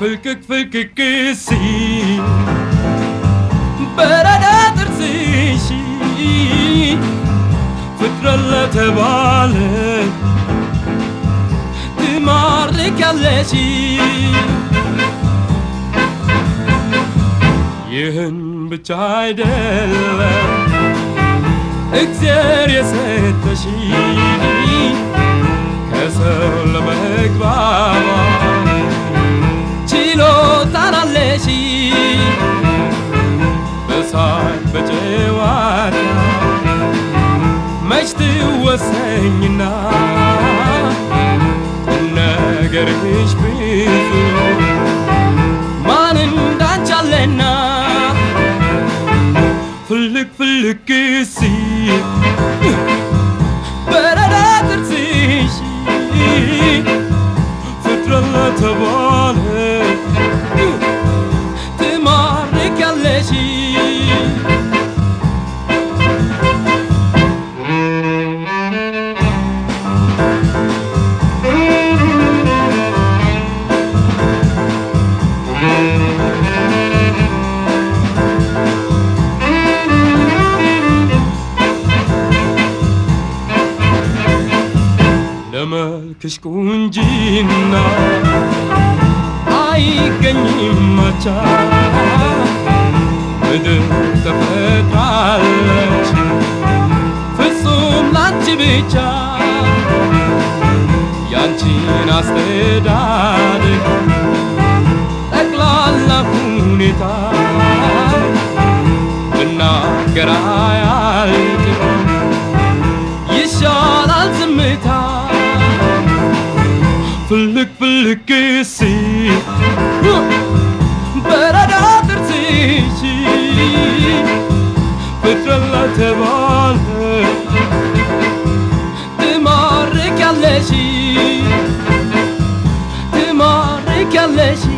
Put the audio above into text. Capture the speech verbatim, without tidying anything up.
ፍልቅቅ ፍልቅቅ ሲል በረዳ ጥርስሽ ፍጥረት ለተባለ ትማርኪያለሽ ይህን ብቻ አይደለም እግዚአብሔር የሰጠሽ ከሰው ለመግባባት ችሎታ አለሽ በሳቅ በጨዋታ መች ትወሰኝና ቁም ነገርሽ ብዙ ማን እንዳንቺ አለና ፍልቅ ፍልቅ ሲል በረዳ ጥርስሽ ፍጥረት ለተባለ ትማርኪያለሽ ለመልክሽ ቁንጅና አይገኝም ማቻ ምድር ተፈጥራለች ፍጹም ላንቺ ብቻ ያንቺን አስተዳደግ ጠቅላላ ሁኔታ ብናገር አያልቅም ይሻላል ዝምታ ፍልቅ ፍልቅ ሲል በረዳ ጥርስሽ ፍጥረት ለተባለ ትማርኪያለሽ ትማርኪያለሽ